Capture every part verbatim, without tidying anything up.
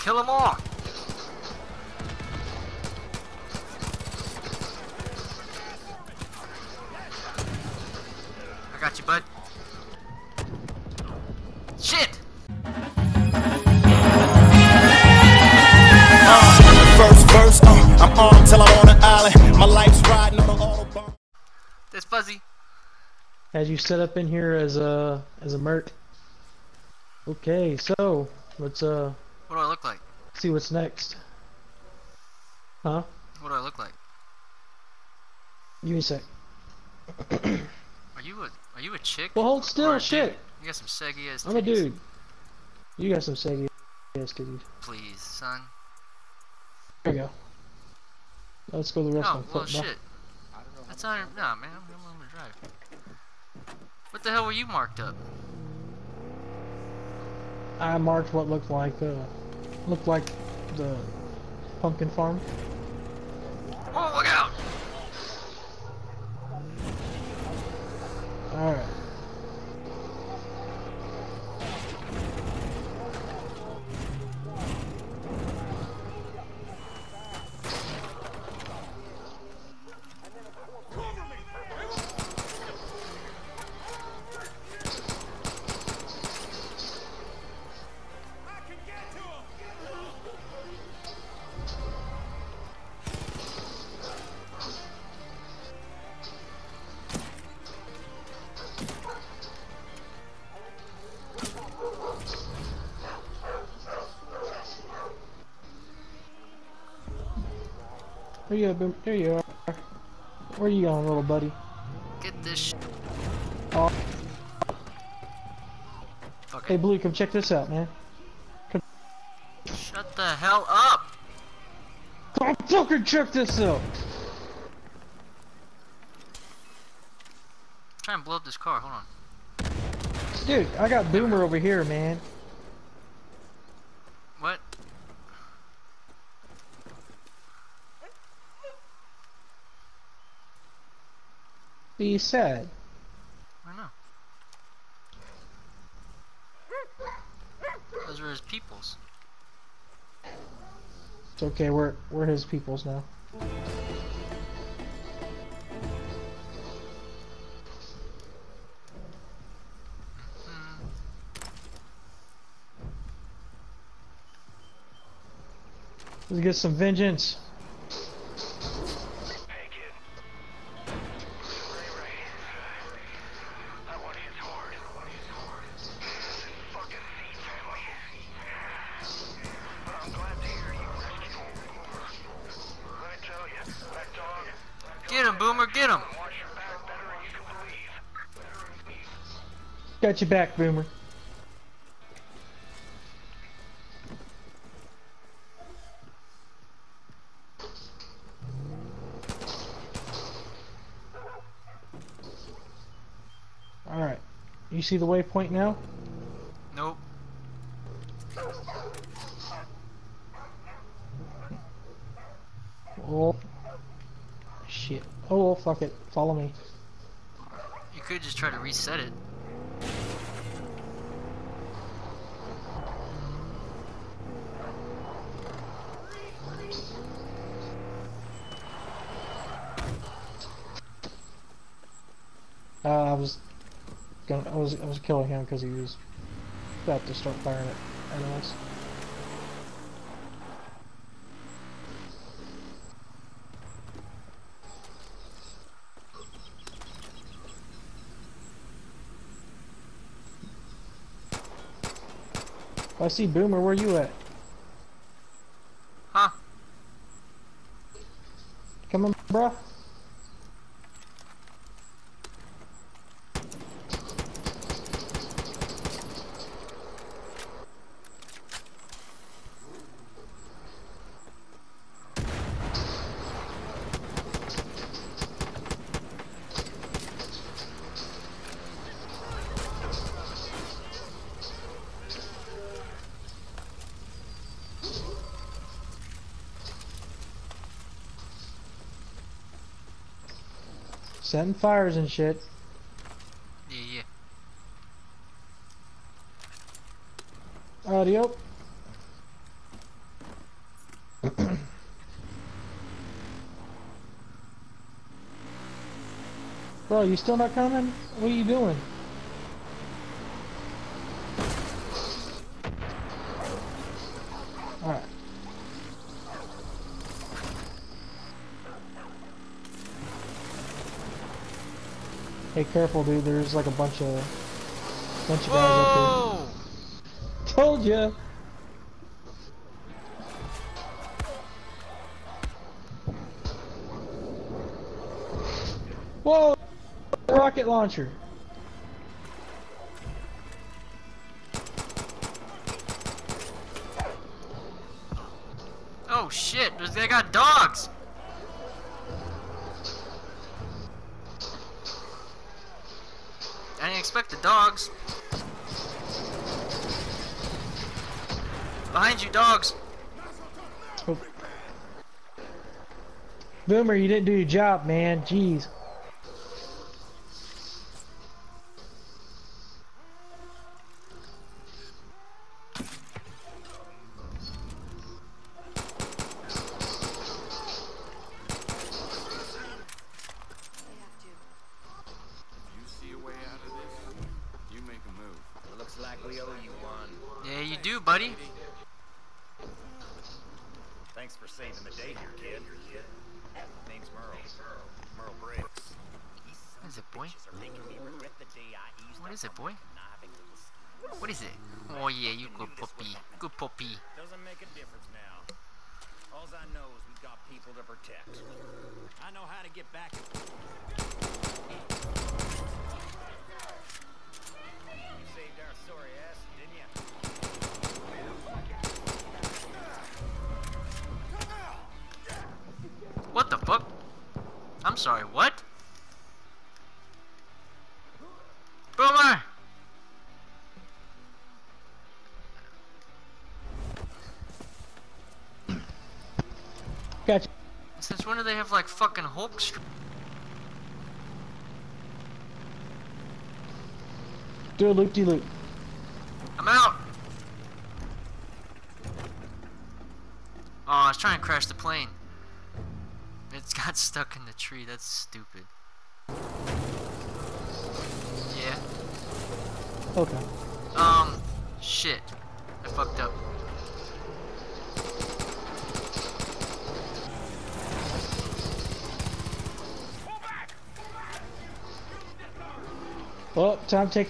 Kill them all! I got you, bud. Shit! Uh, first verse, uh, I'm on till I'm on an island. My life's riding on the autobahn. That's Fuzzy. As you set up in here as a as a merc. Okay, so let's uh What do I look like? see what's next. Huh? What do I look like? Give me a sec. Are you a are you a chick? Well, hold Or still, a shit. dude? You got some saggy ass titties. I'm a dude. You got some saggy ass titties. Please, son. There you go. Let's go the rest Oh, on well, foot, bro. shit. That's not. Nah, man. I'm, I'm gonna drive. What the hell were you marked up? I marked what looked like uh looked like the pumpkin farm. Oh, look out! Alright. There you go, there you are. Where you going, little buddy? Get this sh Oh. Okay. Hey, Blue, come check this out, man. Come, Shut the hell up! come fucking check this out! Try and blow up this car. Hold on. Dude, I got Boomer over here, man. What? Be sad. I don't know. Those are his peoples. It's okay, we're we're his peoples now. Let's get some vengeance. Get him, Boomer, get him! Got your back, Boomer. Alright. You see the waypoint now? Nope. Oh. Shit. Oh, well, fuck it. Follow me. You could just try to reset it. Uh, I was gonna, I was, I was killing him because he was about to start firing at, at us. I see Boomer. Where you at? Huh? Come on, bruh. Setting fires and shit. Yeah, yeah. Audio. Bro, you still not coming? What are you doing? Alright. Hey, careful, dude. There's like a bunch of bunch of guys up Whoa! there. Told ya. Whoa! Rocket launcher. Oh shit! There's, they got dogs. I didn't expect the dogs. Behind you, dogs. Oh. Boomer, you didn't do your job, man. Jeez. Yeah, you do, buddy. Thanks for saving the day here, kid. Name's Merle. Merle Briggs. What is it, boy? What is it, boy? What is it? Oh yeah, you good puppy. Good puppy. Doesn't make a difference now. All I know is we got people to protect. I know how to get back. You saved our sorry ass, didn't you? What the fuck? I'm sorry, what? Boomer! Gotcha. Since when do they have like fucking Hulk str- Do a loop-de-loop. I'm out! Oh, I was trying to crash the plane. It's got stuck in the tree, that's stupid. Yeah. Okay. Um, shit. I fucked up. Well, time to take.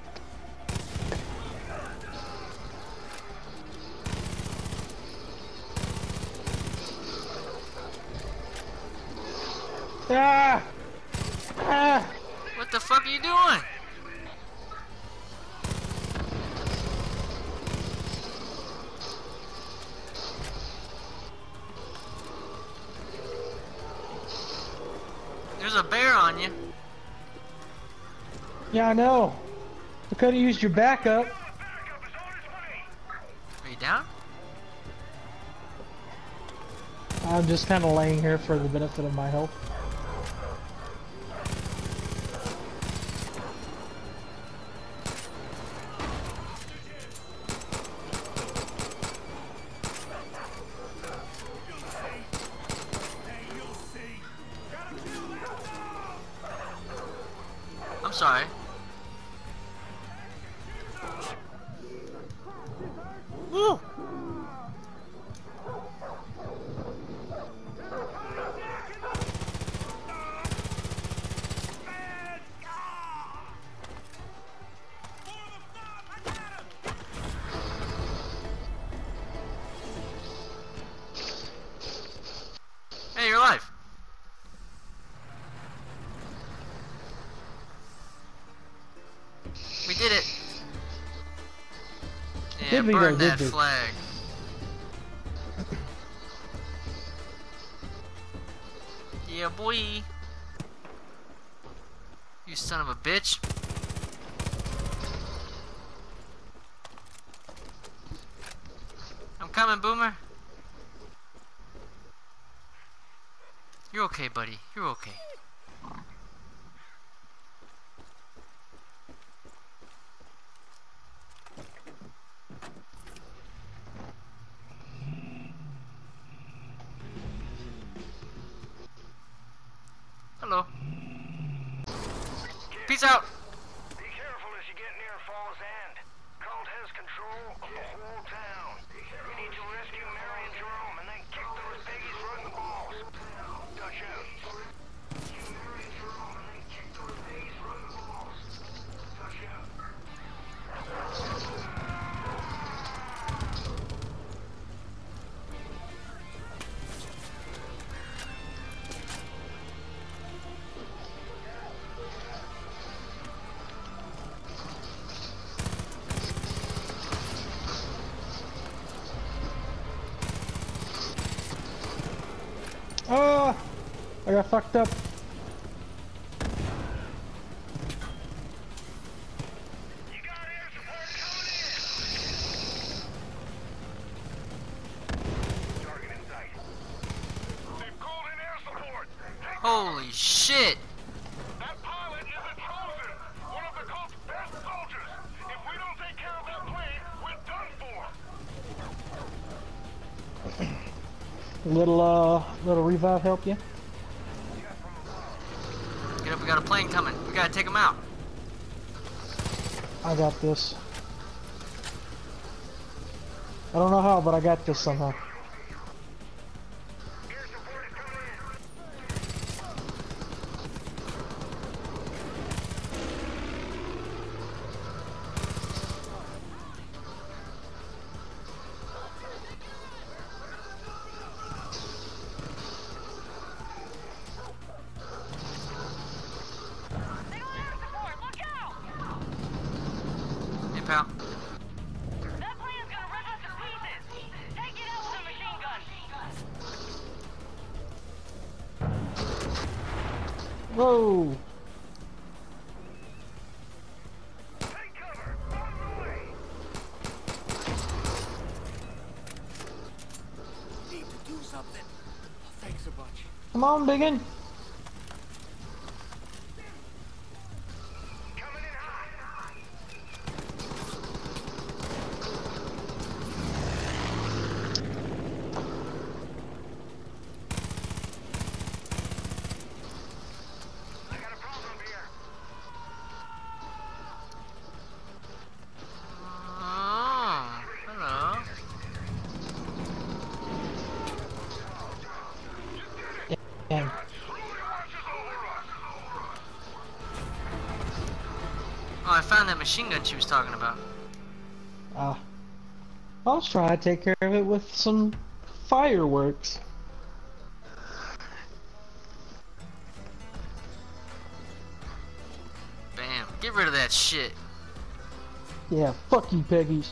Ah! Ah! What the fuck are you doing? There's a bear on you. Yeah, I know. I could have used your backup. Are you down? I'm just kind of laying here for the benefit of my health. I'm sorry. Woo! Hey, you're alive. We did it. Yeah, Did we though, burn did that we? flag. Yeah, boy. You son of a bitch. I'm coming, Boomer. You're okay, buddy. You're okay. He's out. Be careful as you get near Fall's End. Cult has control of the whole town. You need to rescue Mary and Jerome and then kick those piggies right in the balls. Touch out. Rescue Mary and Jerome and then kick those piggies right in the balls. Touch out. Oh, I got fucked up. You got air support coming in. Target in sight. They've called in air support. Take Holy shit. That pilot is a chosen, one of the cult's best soldiers. If we don't take care of that plane, we're done for. Little uh, little revive help you? Get up, we got a plane coming. We gotta take him out. I got this. I don't know how, but I got this somehow. Air support is coming in. They got air support! Look out! Hey, pal. That plane's gonna rip us to pieces! Take it out with a machine gun! Whoa! Take cover. On the way. Need to do something. Thanks a bunch. Come on, biggin. Coming in hot. I got a problem here. Oh, hello. Dang. Oh, I found that machine gun she was talking about. Ah. I'll try to take care of it with some fireworks. Bam. Get rid of that shit. Yeah, fuck you, Peggies.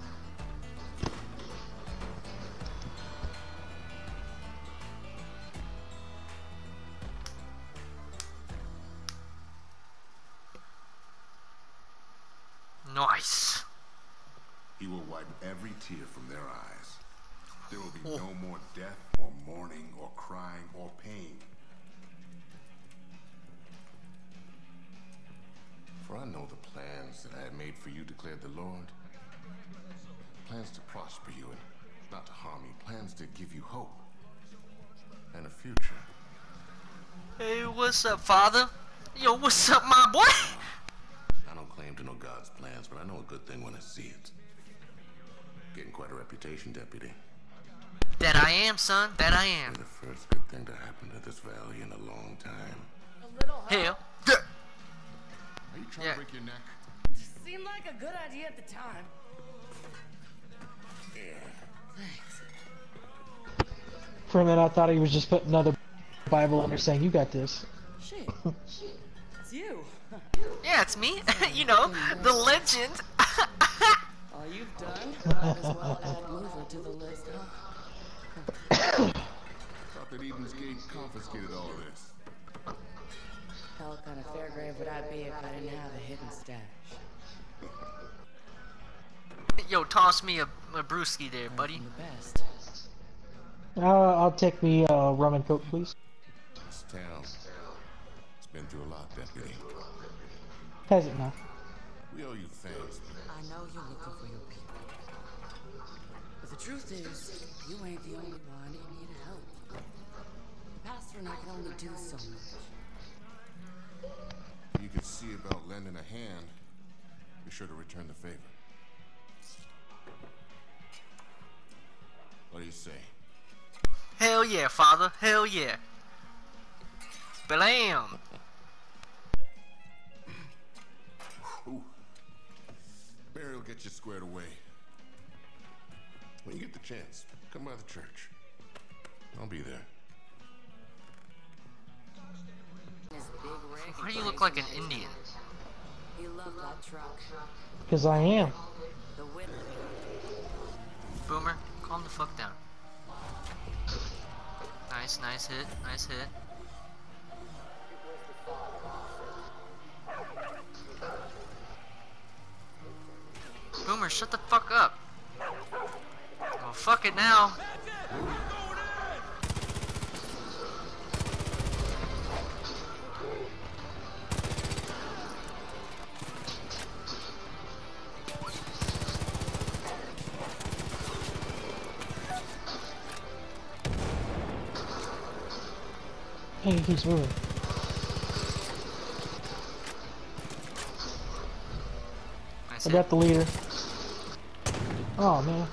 Nice. He will wipe every tear from their eyes. There will be Oh. no more death or mourning or crying or pain. For I know the plans that I had made for you, declared the Lord. Plans to prosper you and not to harm you. Plans to give you hope and a future. Hey, what's up, father? Yo, what's up, my boy? I don't claim to know God's plans, but I know a good thing when I see it. Getting quite a reputation, deputy. That I am, son. That I am. The first good thing to happen to this valley in a long time. A little help. Hell. Are you trying Yeah. to break your neck? Seemed like a good idea at the time. For a minute, I thought he was just putting another Bible under saying, "You got this." Shit. It's you. Yeah, it's me. You know, the legend. All you've done? Might as well add mover to the list, huh? Thought that Eden's Gate confiscated all of this. Hell kind of fair grave would I be if I didn't have a hidden stash. Yo, toss me a, a brewski there, buddy. The best. Uh, I'll take me uh, rum and coke, please. This town, it's been through a lot, deputy. Has it now? We owe you thanks. I know you're looking for your people. But the truth is, you ain't the only one in need of help. The pastor and I can only do so much. You could see about lending a hand, be sure to return the favor. What do you say? Hell yeah, father. Hell yeah. Blam! Ooh. Barry will get you squared away. When you get the chance, come by the church. I'll be there. Why do you look like an Indian? He loved that truck. Because I am. The whip. Boomer, calm the fuck down. Nice, nice hit, nice hit. Boomer, shut the fuck up. Well, fuck it now. Hey, he's moving. Nice I hit. got the leader. Oh man.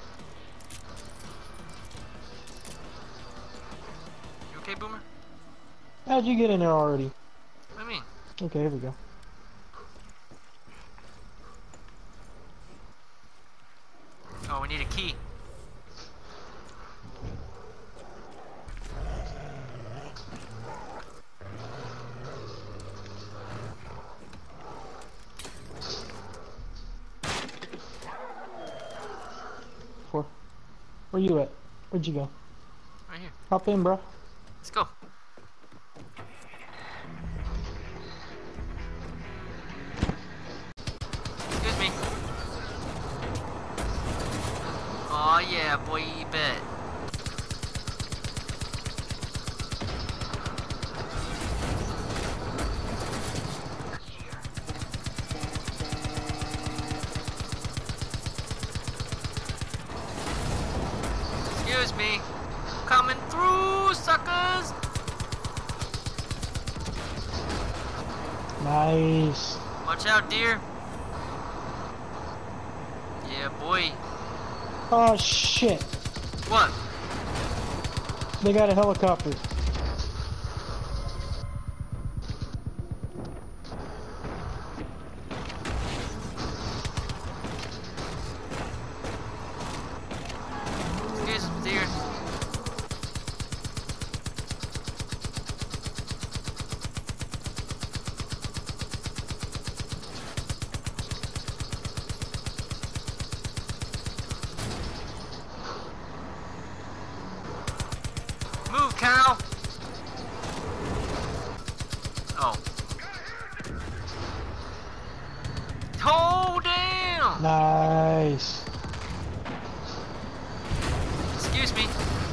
You okay, Boomer? How'd you get in there already? What do you mean? Okay, here we go. Oh, we need a key. Four. Where you at? Where'd you go? Right here. Hop in, bro. Let's go. Excuse me. Aw, yeah, boy, you bet. Excuse me. Coming through, suckers! Nice. Watch out, dear. Yeah, boy. Oh shit. What? They got a helicopter. Excuse me, dear. Move, cow! Oh. Hold down! Nice. Excuse me.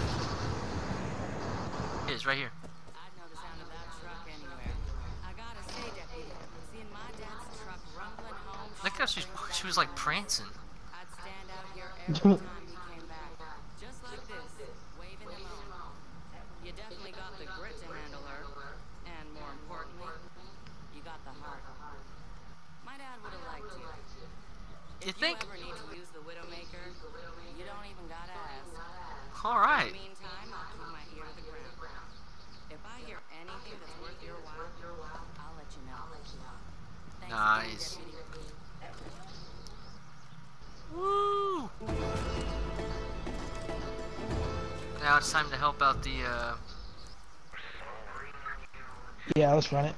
It is right here. I'd know the sound of that truck anywhere. I gotta say, Deputy, seeing my dad's truck rumbling home. Look how she, she was like prancing. I'd stand out here every time he came back, just like this, waving him on. You definitely got the grit to handle her, and more importantly, you got the heart. My dad would have liked you. You If think? you ever need to use the Widowmaker, you don't even gotta ask. Alright. In the meantime, I'll keep my ear to the ground. If I hear anything that's worth your while, I'll let you know. Thanks Nice. again, Deputy. Woo! Now it's time to help out the, uh... Yeah, let's run it.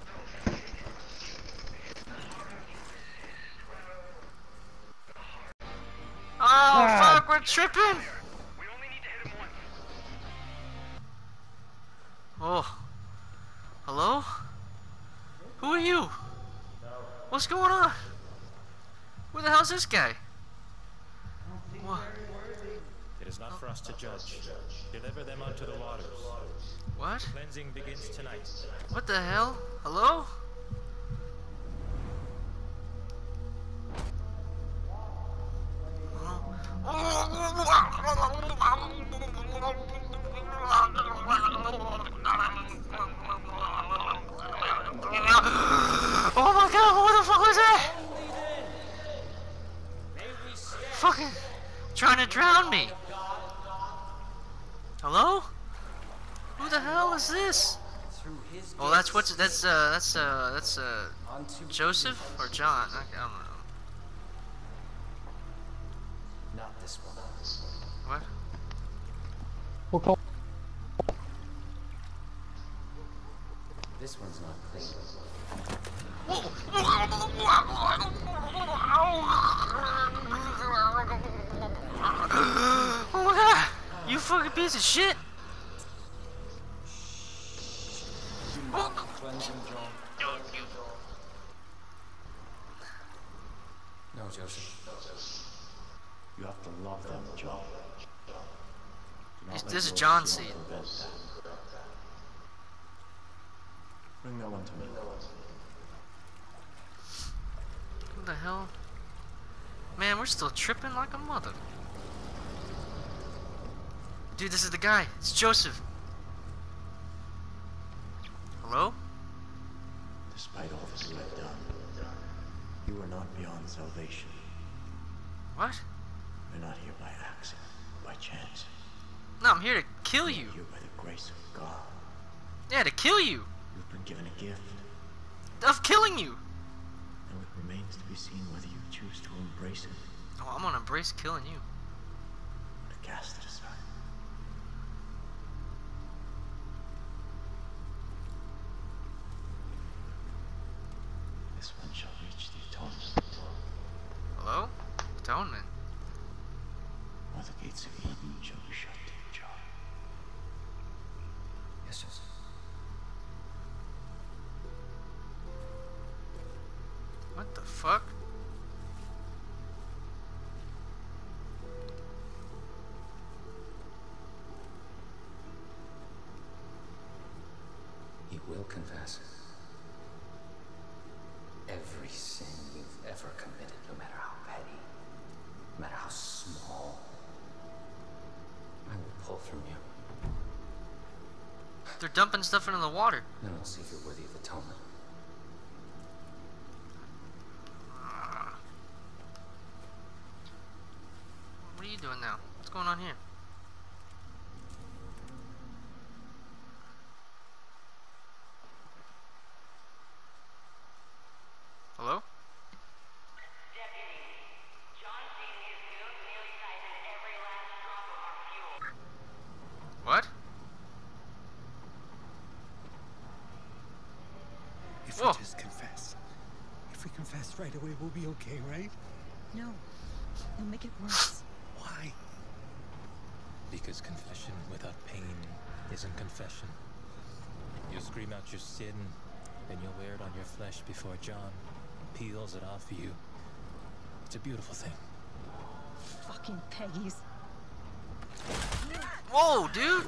Oh, Ah. fuck, we're tripping! We only need to hit him once. Oh. Hello? Who are you? What's going on? Where the hell's this guy? What? It is not for us to judge. Deliver them unto the waters. What? Cleansing begins tonight. What the hell? Hello? Oh! fucking trying to drown me. Hello? Who the hell is this? Oh, that's what's that's uh that's uh that's uh Joseph or John? I, I don't know. Not this one. What? We'll call. This one's not clean. Oh my god! You fucking piece of shit! No, Joseph. You have to love them, John. This, this is John's seat. Bring that one to me. What the hell? Man, we're still tripping like a mother. Dude, this is the guy. It's Joseph. Hello? Despite all that you have done, you are not beyond salvation. What? You're not here by accident, by chance. No, I'm here to kill you. You're here by the grace of God. Yeah, to kill you. You've been given a gift, Of killing you. and it remains to be seen whether you choose to embrace it Oh, I'm gonna embrace killing you. or to cast it aside. This one shall reach the atonement, Hello? Atonement. or the gates of Eden shall be shut to you, John. Yes, Joseph. What the fuck? You will confess every sin you've ever committed, no matter how petty, no matter how small. I will pull from you. They're dumping stuff into the water. Then I'll see if you're worthy of atonement. What are you doing now? What's going on here? Hello? What? If Whoa. we just confess. If we confess right away, we'll be okay, right? No. You'll make it worse. Why? Because confession without pain isn't confession. You scream out your sin, then you'll wear it on your flesh before John peels it off you. It's a beautiful thing. Fucking Peggies. Whoa, dude!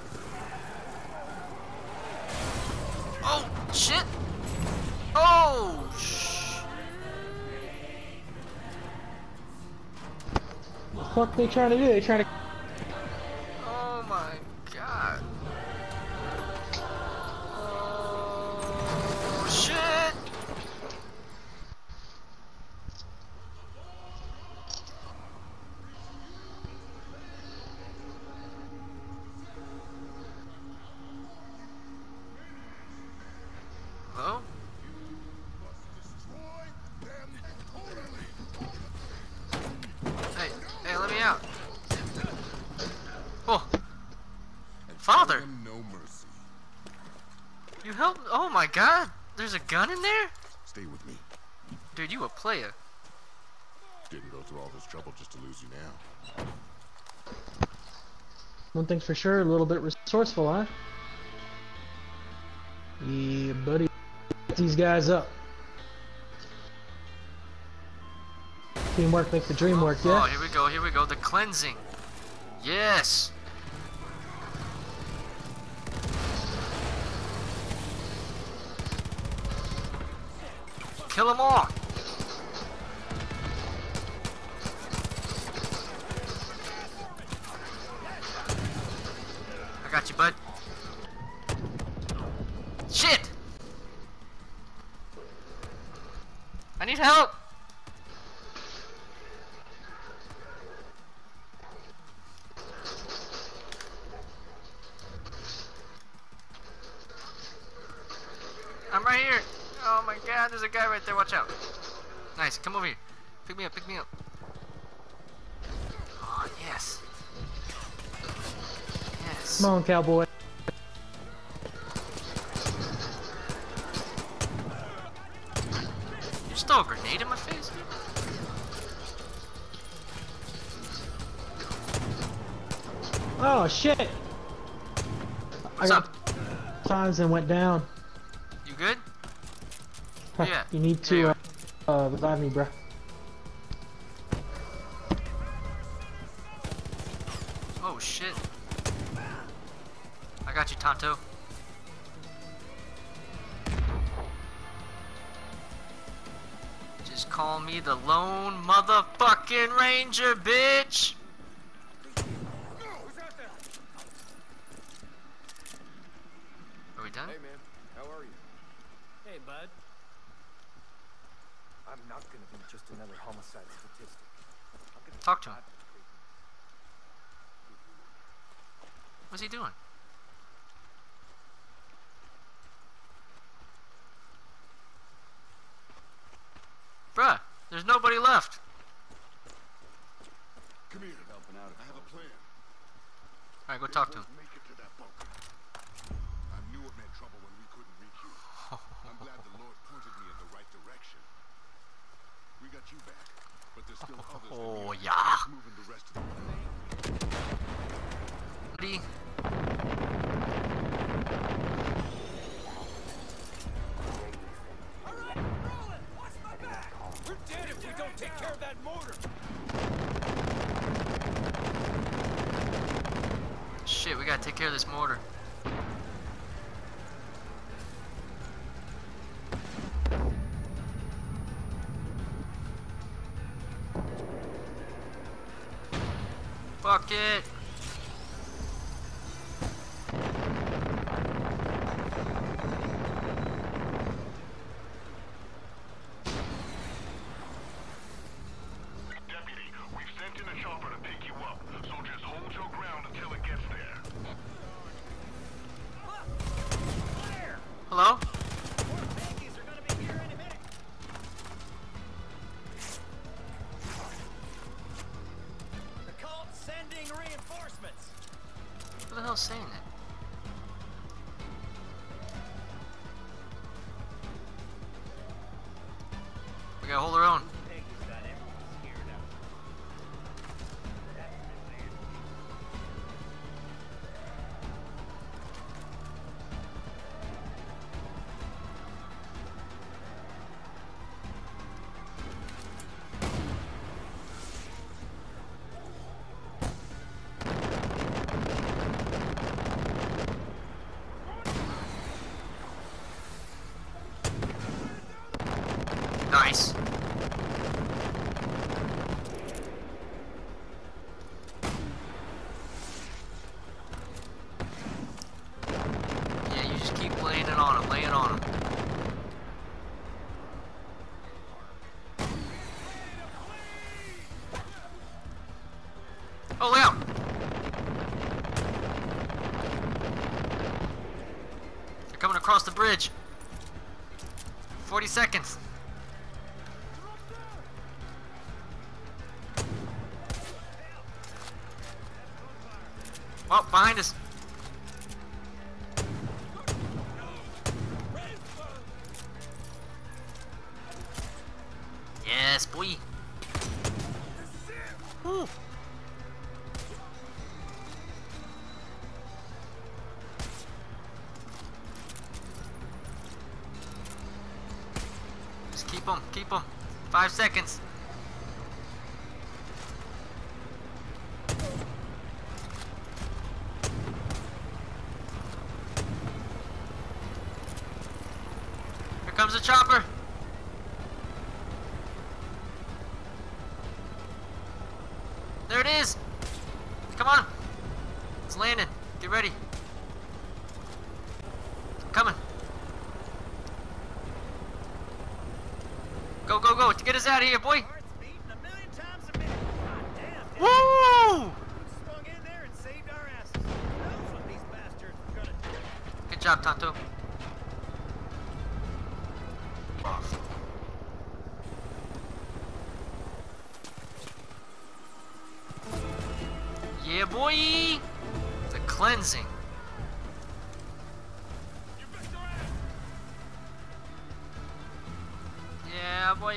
Oh, shit! Oh, sh! What the fuck they trying to do? They trying to. Oh my god. Oh, shit! Hello? Hey, hey, let me out. Oh. Father! No mercy. You helped? Oh my god! There's a gun in there? Stay with me. Dude, you a player. Didn't go through all this trouble just to lose you now. One thing's for sure, a little bit resourceful, huh? Yeah, buddy. Get these guys up. Teamwork make the dream work, yeah? Oh, here we go, here we go. The cleansing. Yes! Kill them all! I got you, bud. Shit! I need help! god, there's a guy right there. Watch out. Nice. Come over here. Pick me up. Pick me up. Oh, yes. Yes. Come on, cowboy. You just throw a grenade in my face? Oh shit! What's I got up? times and went down. You good? Huh, Yeah. You need There you to uh, uh, revive me, bruh. Oh shit. I got you, Tonto. Just call me the lone motherfucking ranger, bitch! Are we done? Hey man, how are you? Hey, bud. I'm not gonna be just another homicide statistic. I'm gonna Talk to him. What's he doing? Bruh, there's nobody left. Come here. Helping out. I have a plan. Alright, go talk to him. Make it to that bunker. I knew it meant trouble when we couldn't reach you. I'm glad the Lord pointed me in the right direction. We got you back, but there's still others. Oh yeah. Moving the rest of the Ready? Alright, rolling! Watch my back! We're dead if we don't take care of that mortar! Shit, we gotta take care of this mortar. Fuck it! Deputy, we've sent in a chopper to pick you up, so just hold your ground until it gets there. Hello? More Peggies are gonna be here any minute! The cult's sending reinforcements! Who the hell's saying that? We gotta hold our own. Peggy's got everyone scared out. Nice. Yeah, you just keep laying it on him, lay it on him. Oh, lay out! They're coming across the bridge. forty seconds. Oh, behind us. Yes, boy. Woo. Just keep them, keep them. Five seconds. Here comes the chopper. There it is. Come on. It's landing. Get ready. I'm coming. Go, go, go. To get us out of here, boy. Heart's beating a million times a minute. God damn, Woo! we swung in there and saved our asses. Who knows what these bastards were gonna do? Good job, Tonto. Oh, yeah, boy! The cleansing. Yeah, boy!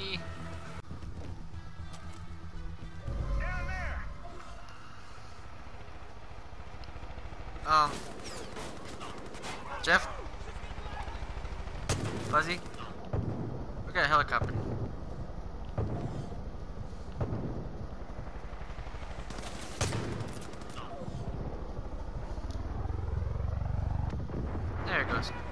Down there. Um. Jeff? Fuzzy? We got a helicopter. There it goes.